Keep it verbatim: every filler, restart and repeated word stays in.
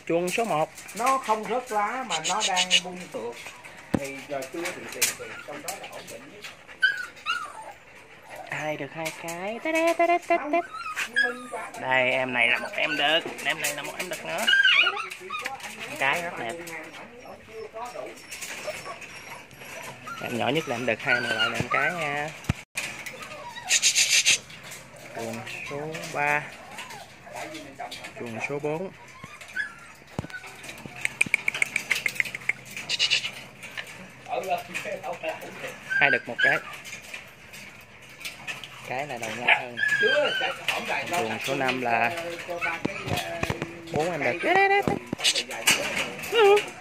Chuồng số một. Nó không rớt lá mà nó đang bung tược. Thì giờ chưa thì tiền tiền trong đó là ổn định nhất. Hai được hai cái. Tết tết tết tết tết. Đây em này là một em đực, em này là một em đực nữa. Cái rất đẹp. Em nhỏ nhất là em đực, hai em lại là em cái nha. Chuồng số ba. Chuồng số bốn. Hai đực một cái. Cái này đầu nhát hơn. Chuồng số năm là bốn em đực.